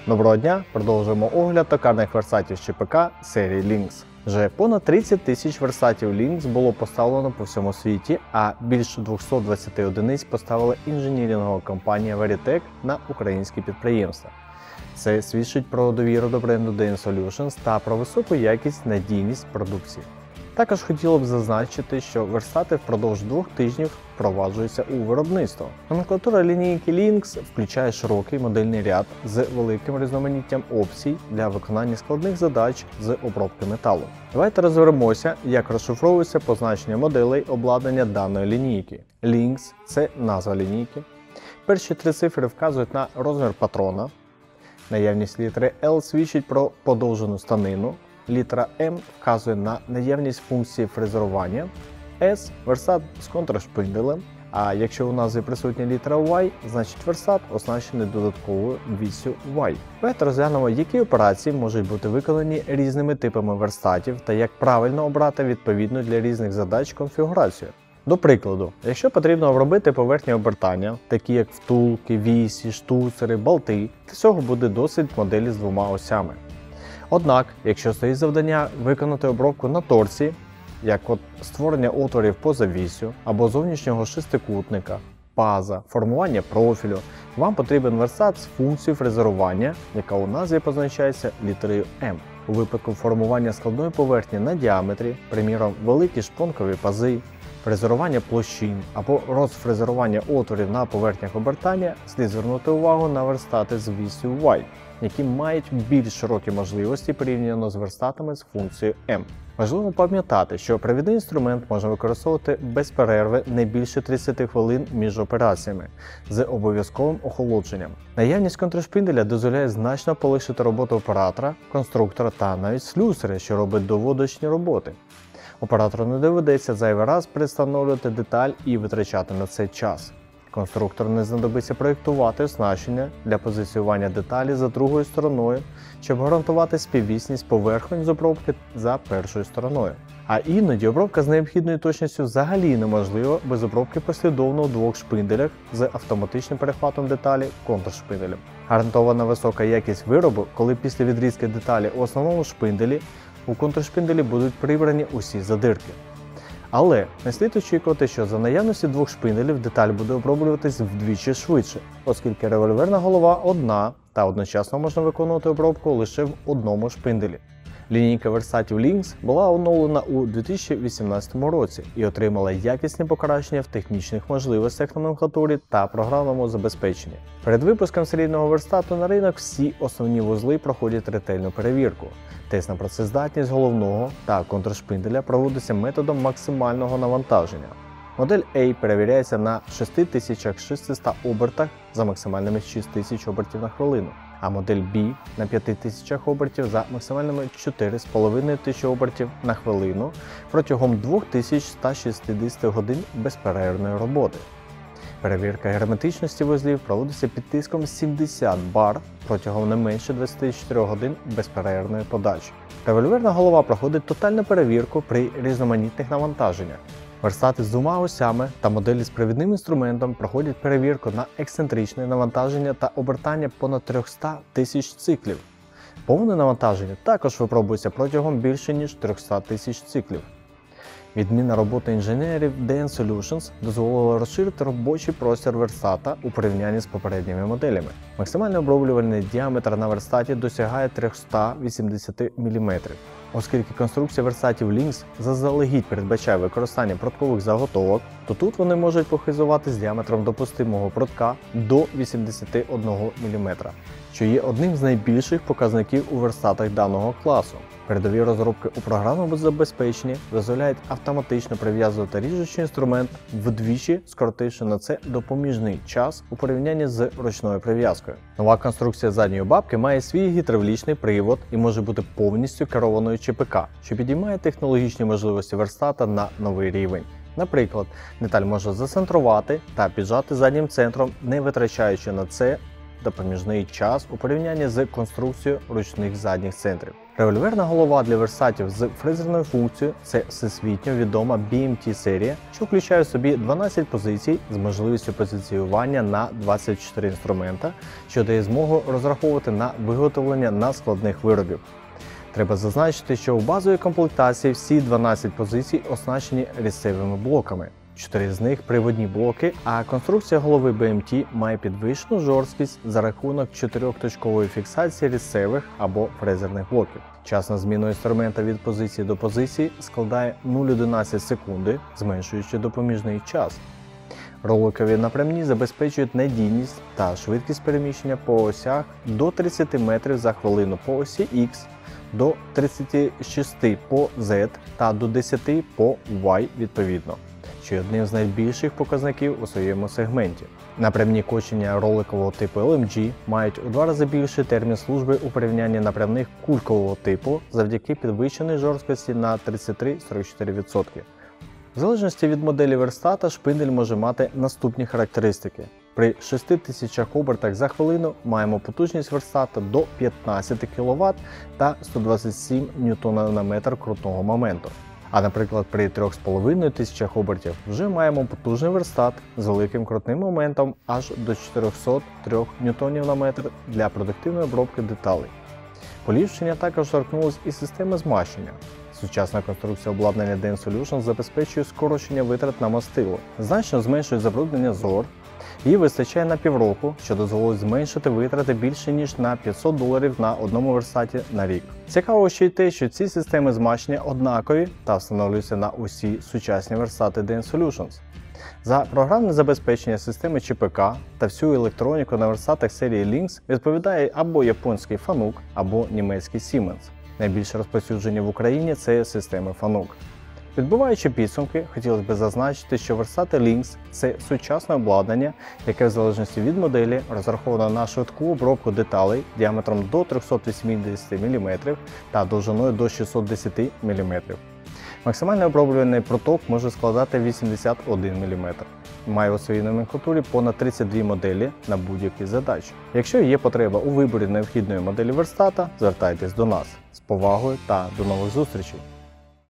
Доброго дня! Продовжуємо огляд токарних верстатів з ЧПК серії Lynx. Вже понад 30 тисяч верстатів Lynx було поставлено по всьому світі, а більше 220 одиниць поставила інженірингова компанія Veritech на українські підприємства. Це свідчить про довіру до бренду DN Solutions та про високу якість, надійність продукції. Також хотіло б зазначити, що верстати впродовж 2 тижнів впроваджуються у виробництво. Номенклатура лінійки Lynx включає широкий модельний ряд з великим різноманіттям опцій для виконання складних задач з обробки металу. Давайте розберемося, як розшифровується позначення моделей обладнання даної лінійки. Lynx – це назва лінійки. Перші 3 цифри вказують на розмір патрона. Наявність літери L свідчить про подовжену станину. Літера М вказує на наявність функції фрезерування, S – верстат з контршпинделем, а якщо у назві присутня літера Y, значить верстат оснащений додатковою віссю Y. Давайте розглянемо, які операції можуть бути виконані різними типами верстатів та як правильно обрати відповідну для різних задач конфігурацію. До прикладу, якщо потрібно обробити поверхні обертання, такі як втулки, вісі, штуцери, болти, для цього буде досить моделі з 2 осями. Однак, якщо стоїть завдання виконати обробку на торці, як от створення отворів поза вісю або зовнішнього шестикутника, паза, формування профілю, вам потрібен верстат з функцією фрезерування, яка у назві позначається літерою М. У випадку формування складної поверхні на діаметрі, приміром великі шпонкові пази, фрезерування площин або розфрезерування отворів на поверхнях обертання, слід звернути увагу на верстати з вісю Y, які мають більш широкі можливості порівняно з верстатами з функцією M. Важливо пам'ятати, що провідний інструмент можна використовувати без перерви не більше 30 хвилин між операціями з обов'язковим охолодженням. Наявність контршпинделя дозволяє значно полегшити роботу оператора, конструктора та навіть слюсаря, що робить доводочні роботи. Оператору не доведеться зайвий раз перестановлювати деталь і витрачати на це час. Конструктору не знадобиться проєктувати оснащення для позиціювання деталі за другою стороною, щоб гарантувати співвісність поверхонь з обробки за першою стороною. А іноді обробка з необхідною точністю взагалі неможлива без обробки послідовно у 2 шпинделях з автоматичним перехватом деталі контршпинделем. Гарантована висока якість виробу, коли після відрізки деталі у основному шпинделі у контршпинделі будуть прибрані усі задирки. Але не слід очікувати, що за наявності 2 шпинделів деталь буде оброблюватись вдвічі швидше, оскільки револьверна голова одна та одночасно можна виконувати обробку лише в одному шпинделі. Лінійка верстатів Lynx була оновлена у 2018 році і отримала якісні покращення в технічних можливостях номенклатурі та програмному забезпеченні. Перед випуском серійного верстату на ринок всі основні вузли проходять ретельну перевірку. Тест на працездатність головного та контршпинделя проводиться методом максимального навантаження. Модель A перевіряється на 6600 обертах за максимальними 6000 обертів на хвилину, а модель B на 5000 обертів за максимальними 4500 обертів на хвилину протягом 2160 годин безперервної роботи. Перевірка герметичності вузлів проводиться під тиском 70 бар протягом не менше 24 годин безперервної подачі. Револьверна голова проходить тотальну перевірку при різноманітних навантаженнях. Верстати з 2 осями та моделі з привідним інструментом проходять перевірку на ексцентричне навантаження та обертання понад 300 тисяч циклів. Повне навантаження також випробується протягом більше ніж 300 тисяч циклів. Відмінна робота інженерів DN Solutions дозволила розширити робочий простір верстата у порівнянні з попередніми моделями. Максимальний оброблювальний діаметр на верстаті досягає 380 мм. Оскільки конструкція верстатів Lynx заздалегідь передбачає використання проткових заготовок, то тут вони можуть похизувати з діаметром допустимого протка до 81 мм, що є одним з найбільших показників у верстатах даного класу. Передові розробки у програмному забезпеченні дозволяють автоматично прив'язувати ріжучий інструмент, вдвічі скоротивши на це допоміжний час у порівнянні з ручною прив'язкою. Нова конструкція задньої бабки має свій гідравлічний привод і може бути повністю керованою ЧПК, що підіймає технологічні можливості верстата на новий рівень. Наприклад, деталь може зацентрувати та піджати заднім центром, не витрачаючи на це допоміжний час у порівнянні з конструкцією ручних задніх центрів. Револьверна голова для версатів з фрезерною функцією – це всесвітньо відома BMT-серія, що включає в собі 12 позицій з можливістю позиціювання на 24 інструмента, що дає змогу розраховувати на виготовлення на складних виробів. Треба зазначити, що у базовій комплектації всі 12 позицій оснащені різцевими блоками. 4 з них приводні блоки, а конструкція голови BMT має підвищену жорсткість за рахунок 4-точкової фіксації різцевих або фрезерних блоків. Час на зміну інструмента від позиції до позиції складає 0,11 секунди, зменшуючи допоміжний час. Роликові напрямні забезпечують надійність та швидкість переміщення по осях до 30 метрів за хвилину по осі X, до 36 по Z та до 10 по Y відповідно, що є одним з найбільших показників у своєму сегменті. Напрямні кочення роликового типу LMG мають у 2 рази більший термін служби у порівнянні напрямних кулькового типу завдяки підвищеній жорсткості на 33-44%. В залежності від моделі верстата шпиндель може мати наступні характеристики. При 6000 обертах за хвилину маємо потужність верстата до 15 кВт та 127 Нм на метр крутного моменту. А наприклад, при 3500 обертів вже маємо потужний верстат з великим крутним моментом аж до 403 Нм на метр для продуктивної обробки деталей. Поліпшення також торкнулось і системи змащення. Сучасна конструкція обладнання Dance Solutions забезпечує скорочення витрат на мастило, значно зменшує забруднення зор. Їй вистачає на півроку, що дозволить зменшити витрати більше ніж на $500 на одному верстаті на рік. Цікаво ще й те, що ці системи змащення однакові та встановлюються на усі сучасні верстати Dance Solutions. За програмне забезпечення системи ЧПК та всю електроніку на верстатах серії Lynx відповідає або японський Fanuc, або німецький Siemens. Найбільше розповсюдження в Україні – це системи Fanuc. Підбиваючи підсумки, хотілося б зазначити, що верстати Lynx – це сучасне обладнання, яке в залежності від моделі розраховано на швидку обробку деталей діаметром до 380 мм та довжиною до 610 мм. Максимальний оброблюваний проток може складати 81 мм. Має у своїй номенклатурі понад 32 моделі на будь-які задачі. Якщо є потреба у виборі необхідної моделі верстата, звертайтесь до нас. З повагою та до нових зустрічей!